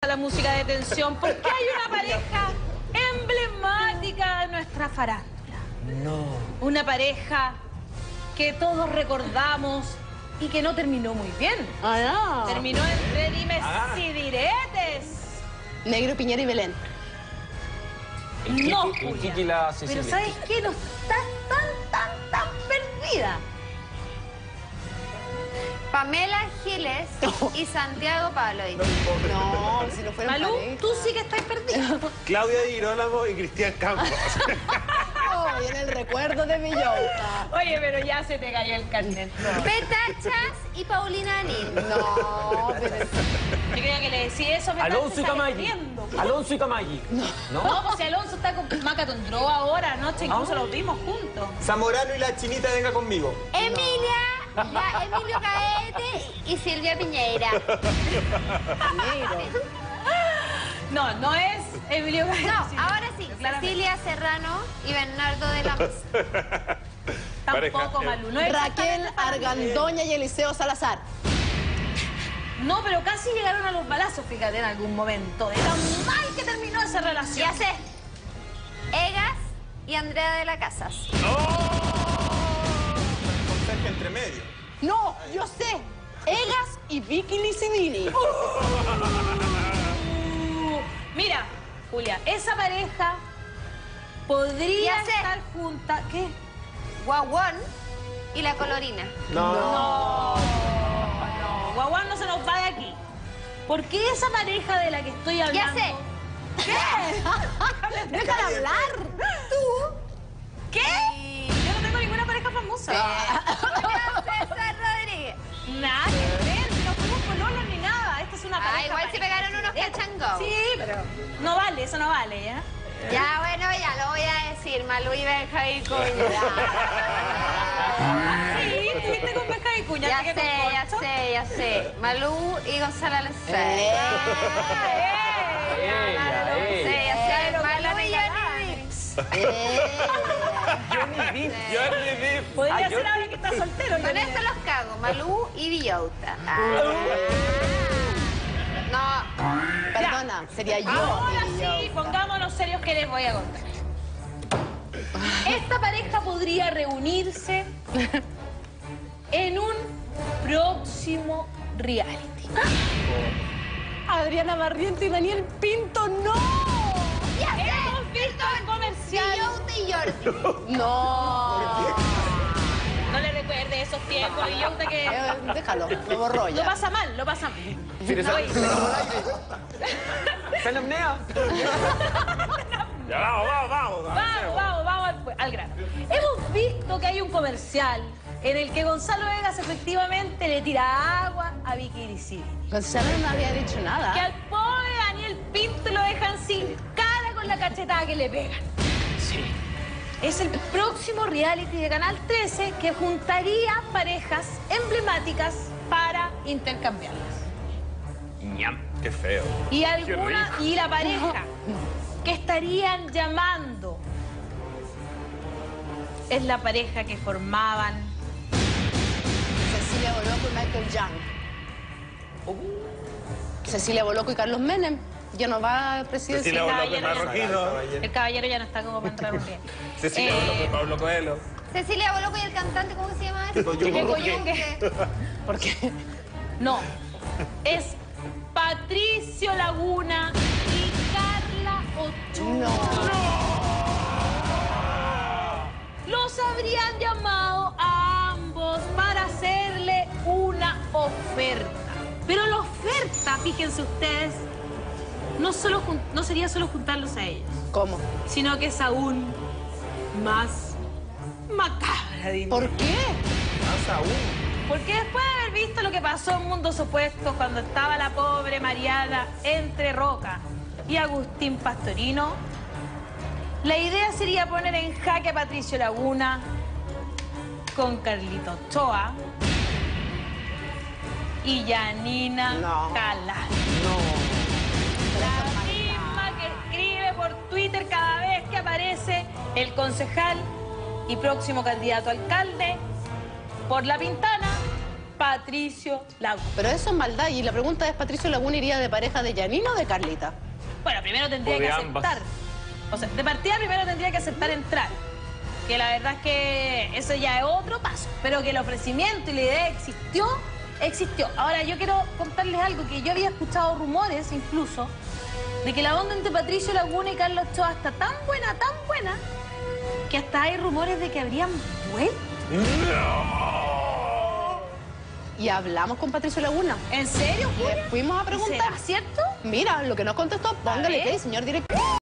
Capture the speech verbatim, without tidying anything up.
la música de tensión porque hay una pareja emblemática de nuestra farándula. No. Una pareja que todos recordamos y que no terminó muy bien. Ah, no. Terminó entre dimes Ah. y diretes. Negro, Piñera y Belén. El Kiki, No, el Julia. Kiki y la Cecilia. Pero ¿sabes qué? No estás tan, tan, tan perdida. Pamela Giles y Santiago Pavlovich. No, si no fueron Malú, pareja. tú sí que estás perdida. Claudia Di Girolamo y Cristian Campos. Oh, viene el recuerdo de mi Youta. Oye, pero ya se te cayó el carnet. Petachas y Paulina Anil. No, pero... Yo creía que le decía eso. Me Alonso y estás Camaggi. riendo. Alonso y Camaggi. No. No, pues si Alonso está con Macaton Draw ahora, anoche incluso Ah. los vimos juntos. Zamorano y la chinita, venga conmigo. Emilia, la Emilio Caete y Silvia Piñeira. Negro. No, no es Emilio Gaete. No, ahora sí, Claramente. Cecilia Serrano y Bernardo de la Mesa. Pareja, Tampoco, eh. Malú. No es Raquel Argandoña y Eliseo Salazar. No, pero casi llegaron a los balazos, fíjate, en algún momento. De tan mal que terminó esa relación. Ya sé. Egas y Andrea de la Casas. Con Sergio entre medio. No, yo sé. Egas y Vicky Licidini. Uh, mira, Julia, esa pareja podría Ya sé. estar junta. ¿Qué? Guaguán y la Colorina. No. No, no. Guaguán no se nos va de aquí. Porque esa pareja de la que estoy Ya hablando. sé. ¿Qué? Déjala hablar. Tú. ¿Qué? Yo no tengo ninguna pareja famosa. César Rodríguez. Nada que ver, no fuimos pololos ni nada. Esta es una pareja. Ah, igual se pareja. pegaron unos catch and go. Sí, pero no vale, eso no vale, ¿ya? Ya, bueno, ya lo voy a decir. Malú y Benjamín Cuña. Ah, sí, estuviste con Pesca y Cuña. Ya así que sé, con ya Poncho. sé, ya sé. Malú y Gonzalo Alcé. Eh. Ella, Sí, ella. ya sé. Pero Malú con la y niña Johnny Depp. Johnny Depp. Johnny Depp. Podría Ah, ser yo- ahora que estás soltero. Con Johnny esto Depp. los cago. Malú y Villota. No. Perdona, sería yo. Ahora Vicky sí, Youta. pongámonos serios que les voy a contar. Esta pareja podría reunirse en un próximo reality. Adriana Barriento y Daniel Pinto, no. Ya sé. Hemos visto el comercial. Villota y Jordi. No. No le recuerde esos tiempos y yo usted que Eh, déjalo, lo borró lo ya. pasa mal, lo pasa mal. Tienes No, al- ¿Se apnea? Ya, vamos, vamos, vamos. Vamos, vamos, vamos al, al grano. Hemos visto que hay un comercial en el que Gonzalo Vegas efectivamente le tira agua a Vicky Licidini. Gonzalo no había dicho Que nada. al pobre Daniel Pinto lo dejan sin cara con la cachetada que le pegan. Sí. Es el próximo reality de Canal trece que juntaría parejas emblemáticas para intercambiarlas. Ñam. Qué feo. Y alguna y la pareja que estarían llamando es la pareja que formaban Cecilia Boloco y Michael Young. Cecilia Boloco y Carlos Menem. Ya no va a presidencia. Cecilia Boloco y caballero, Marroquino. el caballero ya no está como para entrar un día. Cecilia Eh, Boloco y Pablo Coelho. Cecilia Boloco y el cantante, ¿cómo se llama? ese? Chico Yunque. ¿Por qué? No, es Patricio Laguna y Carla Ochoa. Los habrían llamado a ambos para hacerle una oferta. Pero la oferta, fíjense ustedes, no, solo jun- no sería solo juntarlos a ellos, ¿Cómo? sino que es aún más macabra, diría. ¿Por qué? Más aún. Porque después de haber visto lo que pasó en Mundos Opuestos cuando estaba la pobre Mariana entre Roca y Agustín Pastorino, la idea sería poner en jaque a Patricio Laguna con Carlito Ochoa y Yanina No. Calá. No. La misma que escribe por Twitter cada vez que aparece el concejal y próximo candidato a alcalde por La Pintana, Patricio Laguna. Pero eso es maldad. Y la pregunta es, ¿Patricio Laguna iría de pareja de Janine o de Carlita? Bueno, primero tendría O de que ambas. aceptar. O sea, de partida primero tendría que aceptar entrar. Que la verdad es que eso ya es otro paso. Pero que el ofrecimiento y la idea existió, existió. Ahora, yo quiero contarles algo que yo había escuchado rumores incluso de que la onda entre Patricio Laguna y Carlos Ochoa está tan buena, tan buena, que hasta hay rumores de que habrían vuelto. Y hablamos con Patricio Laguna. ¿En serio, Julia? Le fuimos a preguntar. ¿Será cierto? Mira, lo que nos contestó, póngale ver. play, señor director.